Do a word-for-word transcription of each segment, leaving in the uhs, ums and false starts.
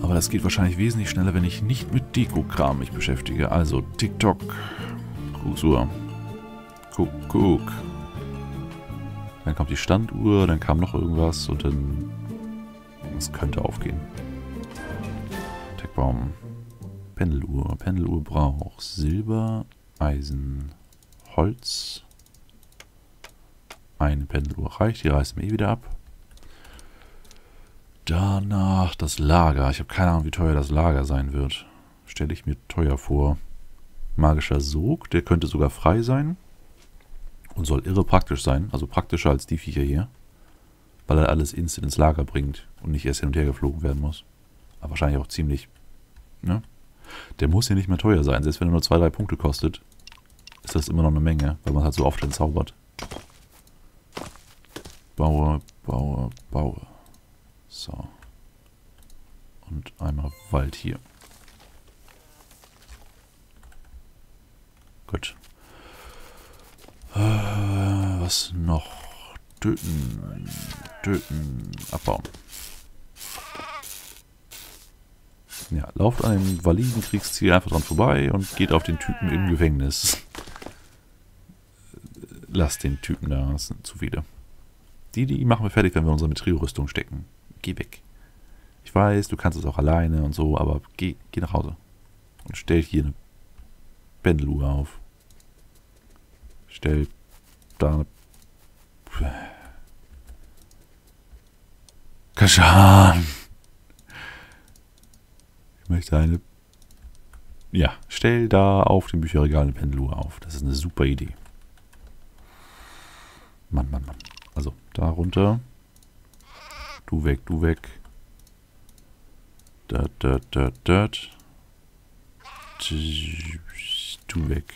Aber das geht wahrscheinlich wesentlich schneller, wenn ich nicht mit Deko-Kram mich beschäftige. Also TikTok, Kuckucksuhr, Kuckuck. Dann kommt die Standuhr, dann kam noch irgendwas und dann... Das könnte aufgehen. Techbaum. Pendeluhr. Pendeluhr braucht Silber, Eisen, Holz. Eine Pendeluhr reicht, die reißen wir eh wieder ab. Danach das Lager. Ich habe keine Ahnung, wie teuer das Lager sein wird. Stelle ich mir teuer vor. Magischer Sog, der könnte sogar frei sein. Und soll irre praktisch sein. Also praktischer als die Viecher hier. Weil er alles instant ins Lager bringt und nicht erst hin und her geflogen werden muss. Aber wahrscheinlich auch ziemlich, ne? Der muss ja nicht mehr teuer sein. Selbst wenn er nur zwei, drei Punkte kostet, ist das immer noch eine Menge, weil man halt so oft entzaubert. Baue, baue, baue. So. Und einmal Wald hier. Gut. Äh, was noch? Töten. Töten. Abbauen. Ja, lauft an dem validen Kriegsziel einfach dran vorbei und geht auf den Typen im Gefängnis. Lasst den Typen da, das sind zu viele. Die, die machen wir fertig, wenn wir unsere Mithril-Rüstung stecken. Geh weg. Ich weiß, du kannst es auch alleine und so, aber geh, geh nach Hause. Und stell hier eine Pendeluhr auf. Stell da eine... Kashan! Ich möchte eine... Ja, stell da auf dem Bücherregal eine Pendeluhr auf. Das ist eine super Idee. Mann, Mann, Mann. Also, da runter. Du weg, du weg. Dort, dort, dort, dort. Du weg.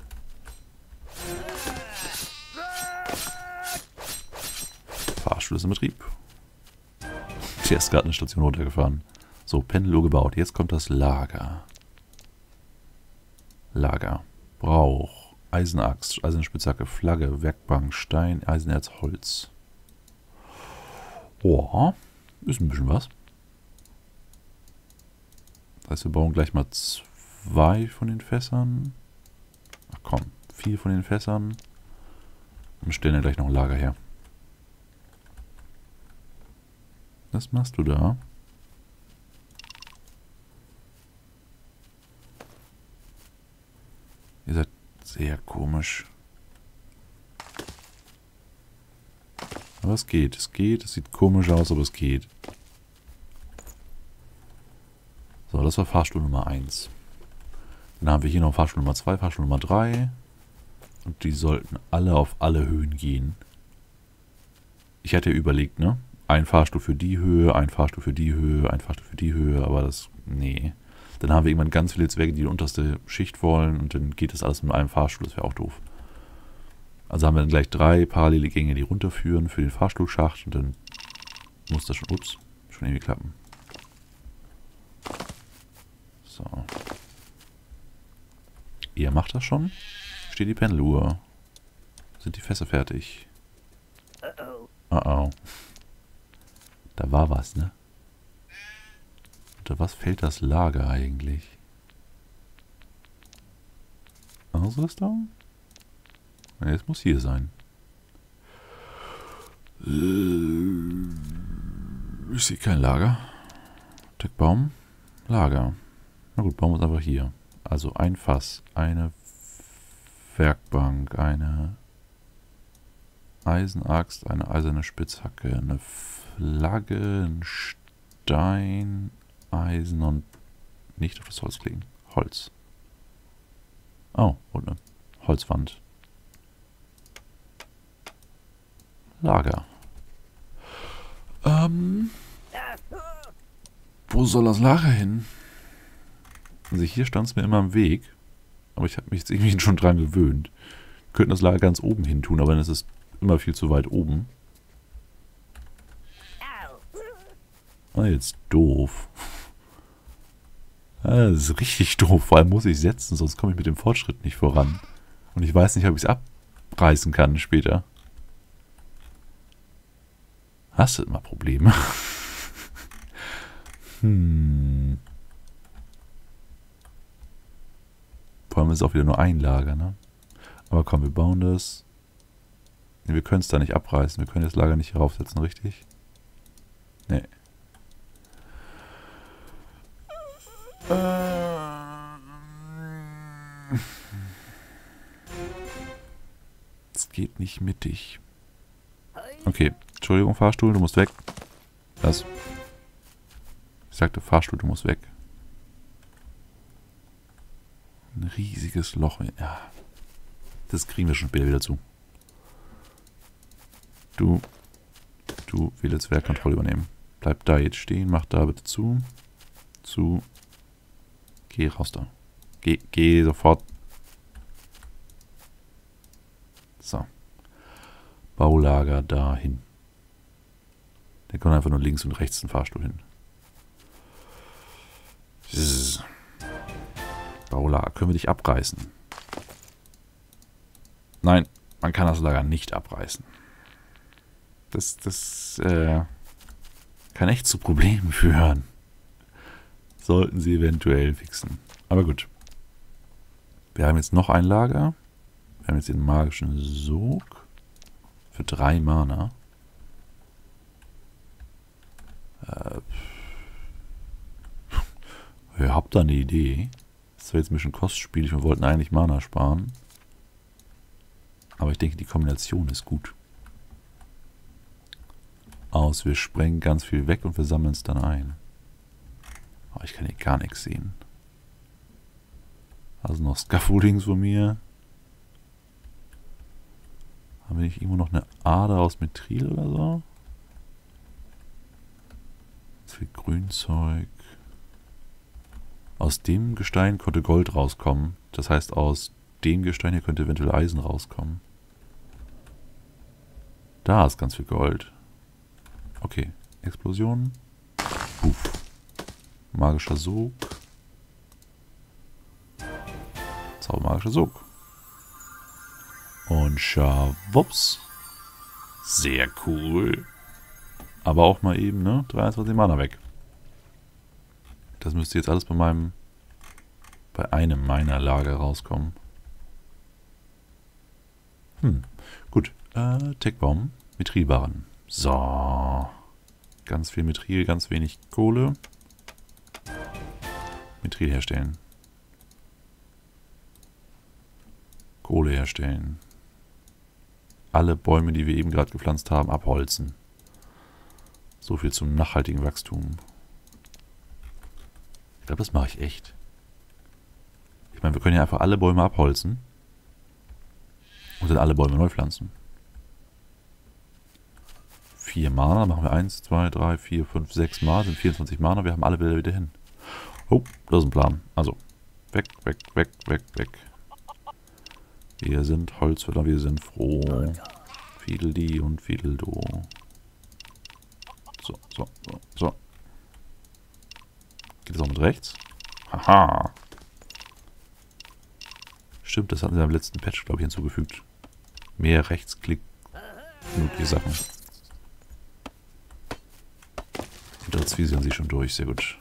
Fahrstuhl ist in Betrieb. Der ist gerade eine Station runtergefahren. So, Pendeluhr gebaut. Jetzt kommt das Lager. Lager. Brauch. Eisenaxt, eiserne Spitzhacke, Flagge, Werkbank, Stein, Eisenerz, Holz. Boah, ist ein bisschen was. Das heißt, wir bauen gleich mal zwei von den Fässern. Ach komm, vier von den Fässern. Und stellen ja gleich noch ein Lager her. Was machst du da? Ihr seid sehr komisch. Aber es geht, es geht, es sieht komisch aus, aber es geht. So, das war Fahrstuhl Nummer eins. Dann haben wir hier noch Fahrstuhl Nummer zwei, Fahrstuhl Nummer drei. Und die sollten alle auf alle Höhen gehen. Ich hatte überlegt, ne? Ein Fahrstuhl für die Höhe, ein Fahrstuhl für die Höhe, ein Fahrstuhl für die Höhe, aber das... Nee. Dann haben wir irgendwann ganz viele Zwerge, die die unterste Schicht wollen und dann geht das alles mit einem Fahrstuhl, das wäre auch doof. Also haben wir dann gleich drei parallele Gänge, die runterführen für den Fahrstuhlschacht und dann muss das schon, ups, schon irgendwie klappen. So. Ihr macht das schon? Steht die Pendeluhr. Sind die Fässer fertig? Oh oh. Da war was, ne? Unter was fällt das Lager eigentlich? Ausrüstung? Ja, es muss hier sein. Ich sehe kein Lager. Techbaum. Lager. Na gut, bauen wir es einfach hier. Also ein Fass, eine Werkbank, eine Eisenaxt, eine eiserne Spitzhacke, eine Flagge, ein Stein, Eisen und nicht auf das Holz kleben. Holz. Oh, und eine Holzwand. Lager. Ähm. Wo soll das Lager hin? Also hier stand es mir immer im Weg. Aber ich habe mich jetzt irgendwie schon dran gewöhnt. Wir könnten das Lager ganz oben hin tun, aber dann ist es immer viel zu weit oben. Ah, jetzt doof. Ah, das ist richtig doof. Vor allem muss ich setzen, sonst komme ich mit dem Fortschritt nicht voran. Und ich weiß nicht, ob ich es abreißen kann später. Hast du immer Probleme? Hm. Vor allem ist es auch wieder nur ein Lager, ne? Aber komm, wir bauen das. Nee, wir können es da nicht abreißen. Wir können das Lager nicht hier raufsetzen, richtig? Nee. Es geht nicht mittig. Okay, Entschuldigung, Fahrstuhl, du musst weg. Was? Ich sagte, Fahrstuhl, du musst weg. Ein riesiges Loch. Ja. Das kriegen wir schon später wieder zu. Du, du willst jetzt Werkkontrolle übernehmen. Bleib da jetzt stehen, mach da bitte zu. Zu. Geh raus da. Geh, geh sofort. So. Baulager dahin. Da kommt einfach nur links und rechts ein Fahrstuhl hin. Baulager, können wir dich abreißen? Nein, man kann das Lager nicht abreißen. Das, das, äh, kann echt zu Problemen führen. Sollten sie eventuell fixen. Aber gut. Wir haben jetzt noch ein Lager. Wir haben jetzt den magischen Sog. Für drei Mana. Äh, ihr habt da eine Idee. Das war jetzt ein bisschen kostspielig. Wir wollten eigentlich Mana sparen. Aber ich denke, die Kombination ist gut. Aus, wir sprengen ganz viel weg und wir sammeln es dann ein. Aber ich kann hier gar nichts sehen. Also noch Scaffoldings von mir. Haben wir nicht irgendwo noch eine Ader aus Mithril oder so? Ganz viel Grünzeug. Aus dem Gestein konnte Gold rauskommen. Das heißt, aus dem Gestein hier könnte eventuell Eisen rauskommen. Da ist ganz viel Gold. Okay, Explosion. Puff. Magischer Sog. Zaubermagischer Sog. Und schawupps. Sehr cool. Aber auch mal eben, ne? dreiundzwanzig Mana weg. Das müsste jetzt alles bei meinem... bei einem meiner Lager rauskommen. Hm, gut. Äh, Techbaum. Mithrilbarren. So. Ganz viel Mithril, ganz wenig Kohle. Mithril herstellen. Kohle herstellen. Alle Bäume, die wir eben gerade gepflanzt haben, abholzen. So viel zum nachhaltigen Wachstum. Ich glaube, das mache ich echt. Ich meine, wir können ja einfach alle Bäume abholzen. Und dann alle Bäume neu pflanzen. Vier Mana, machen wir eins, zwei, drei, vier, fünf, sechs Mal, sind vierundzwanzig Mana, wir haben alle Bilder wieder hin. Oh, das ist ein Plan. Also, weg, weg, weg, weg, weg. Wir sind Holzfäller, wir sind froh. Fiedeldi und Fiedeldo. So, so, so, so. Geht das auch mit rechts? Haha. Stimmt, das hatten sie am letzten Patch, glaube ich, hinzugefügt. Mehr Rechtsklick, mögliche Sachen. Und jetzt visieren sie schon durch, sehr gut.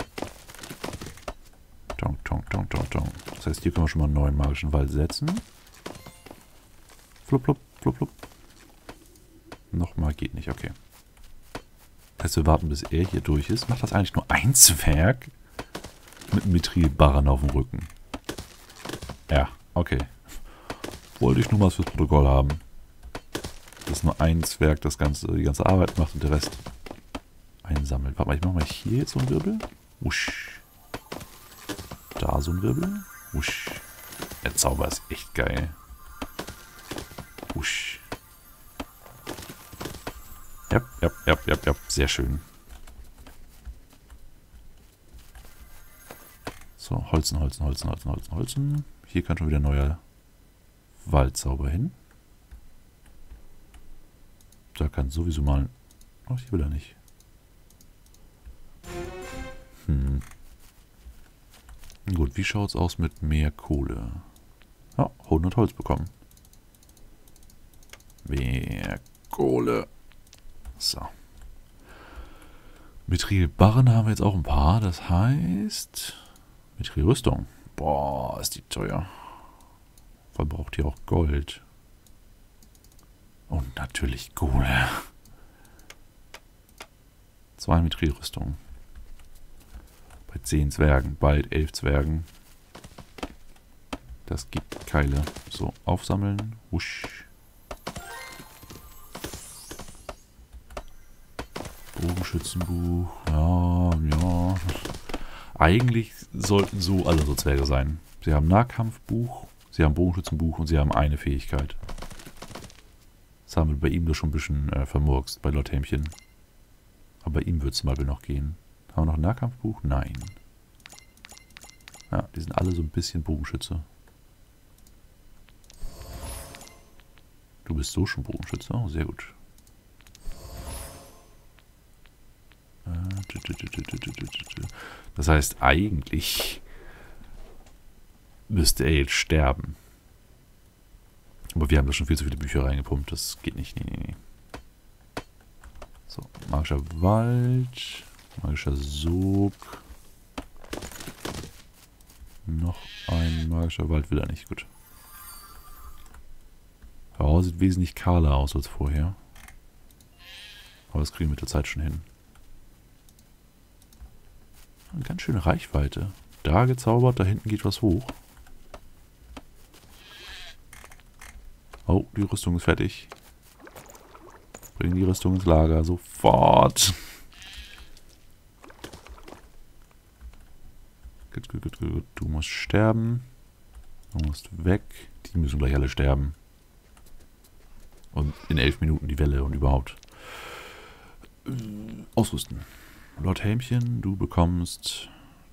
Tong, tong, tong, tong, tong. Das heißt, hier können wir schon mal einen neuen magischen Wald setzen. Flup, flup, flup, flup. Nochmal geht nicht, okay. Das heißt, wir warten, bis er hier durch ist. Macht das eigentlich nur ein Zwerg? Mit einem Mithrilbarren auf dem Rücken. Ja, okay. Wollte ich nur mal fürs Protokoll haben. Dass nur ein Zwerg das ganze, die ganze Arbeit macht und der Rest einsammelt. Warte mal, ich mache mal hier jetzt so einen Wirbel. Wusch. Da so ein Wirbel. Wusch. Der Zauber ist echt geil. Wusch. Ja, ja, ja, ja, ja. Sehr schön. So, Holzen, Holzen, Holzen, Holzen, Holzen, Holzen. Hier kann schon wieder ein neuer Waldzauber hin. Da kann sowieso mal... Ach, hier will er nicht. Hm. Gut, wie schaut es aus mit mehr Kohle? Ja, hundert Holz bekommen. Mehr Kohle. So. Mithril-Barren haben wir jetzt auch ein paar. Das heißt... Mithril-Rüstung. Boah, ist die teuer. Verbraucht die auch Gold. Und natürlich Kohle. Zwei Mithril-Rüstung. Bei zehn Zwergen. Bald elf Zwergen. Das gibt Keile. So, aufsammeln. Wusch. Bogenschützenbuch. Ja, ja. Eigentlich sollten so alle so Zwerge sein. Sie haben Nahkampfbuch, sie haben Bogenschützenbuch und sie haben eine Fähigkeit. Das haben wir bei ihm doch schon ein bisschen äh, vermurkst, bei Lord Hämchen. Aber bei ihm wird es zum Beispiel noch gehen. Haben wir noch ein Nahkampfbuch? Nein. Ja, die sind alle so ein bisschen Bogenschütze. Du bist so schon Bogenschütze? Oh, sehr gut. Das heißt, eigentlich müsste er jetzt sterben. Aber wir haben da schon viel zu viele Bücher reingepumpt. Das geht nicht. Nee, nee, nee. So, magischer Wald. Magischer Sog. Noch ein magischer Wald will er nicht. Gut. Ja, sieht wesentlich kahler aus als vorher. Aber das kriegen wir mit der Zeit schon hin. Eine ganz schöne Reichweite. Da gezaubert, da hinten geht was hoch. Oh, die Rüstung ist fertig. Bring die Rüstung ins Lager. Sofort. Gut, gut, gut, gut. Du musst sterben. Du musst weg. Die müssen gleich alle sterben. Und in elf Minuten die Welle und überhaupt. Äh, ausrüsten. Lord Hämchen, du bekommst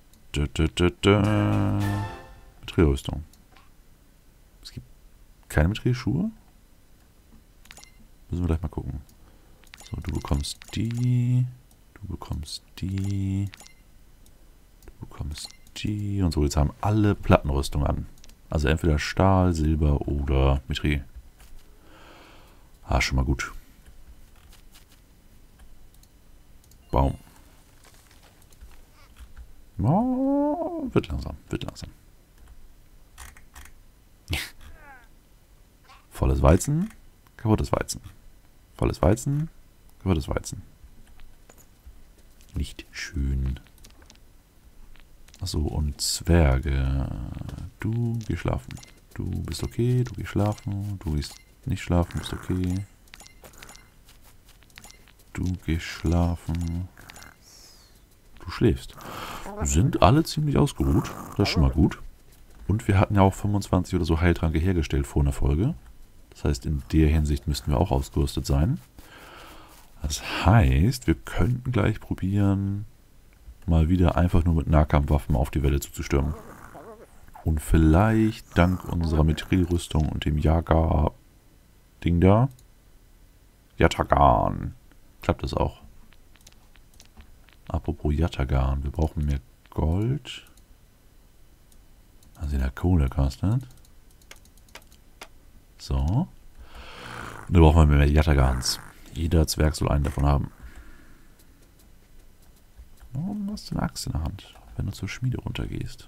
Mithril-Rüstung. Es gibt keine Mithril-Schuhe? Müssen wir gleich mal gucken. So, du bekommst die. Du bekommst die. Du bekommst die. Und so, jetzt haben alle Plattenrüstung an. Also entweder Stahl, Silber oder Mithril. Ah, schon mal gut. Baum. Oh, wird langsam, wird langsam. Volles Weizen, kaputtes Weizen. Volles Weizen, kaputtes Weizen. Nicht schön. Achso, und Zwerge. Du geh schlafen. Du bist okay, du gehst schlafen. Du gehst nicht schlafen, bist okay. Du gehst schlafen. Du schläfst. Sind alle ziemlich ausgeruht. Das ist schon mal gut. Und wir hatten ja auch fünfundzwanzig oder so Heiltränke hergestellt vor einer Folge. Das heißt, in der Hinsicht müssten wir auch ausgerüstet sein. Das heißt, wir könnten gleich probieren, mal wieder einfach nur mit Nahkampfwaffen auf die Welle zuzustürmen. Und vielleicht dank unserer Mithril-Rüstung und dem Jager-Ding da, Yatagan, klappt das auch. Apropos Yatagan, wir brauchen mehr Gold. Also in der Kohle kostet. So. Und da brauchen wir mehr Yatagans. Jeder Zwerg soll einen davon haben. Warum hast du eine Axt in der Hand, wenn du zur Schmiede runtergehst?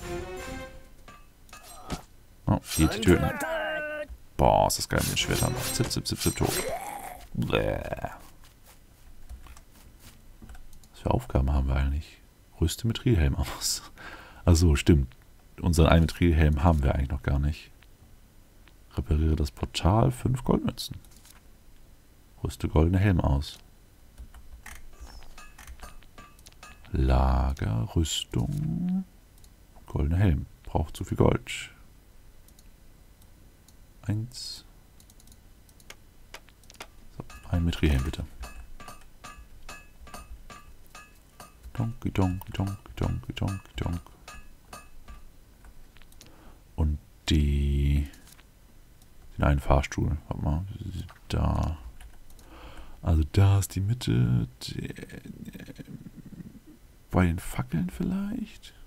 Oh, geht die töten. Boah, ist das geil mit den Schwertern. Zip, zip, zip, zip, tot. Bäh. Was für Aufgaben haben wir eigentlich? Rüste Mithril-Helm aus. Also stimmt. Unseren einen Mithril-Helm haben wir eigentlich noch gar nicht. Repariere das Portal. fünf Goldmünzen. Rüste goldene Helm aus. Lager, Rüstung. Goldener Helm. Braucht zu viel Gold. Eins. So, ein Mithril-Helm bitte. Donki, donki, donki, donki, donki, donk. Und die... den einen Fahrstuhl. Warte mal. Da. Also da ist die Mitte. Die, bei den Fackeln vielleicht?